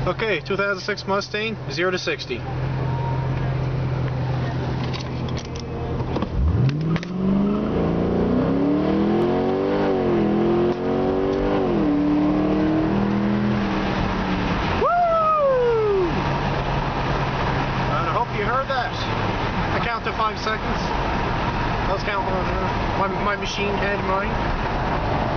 Okay, 2006 Mustang, 0 to 60. You heard that? I count to 5 seconds. I was counting on my machine head mind.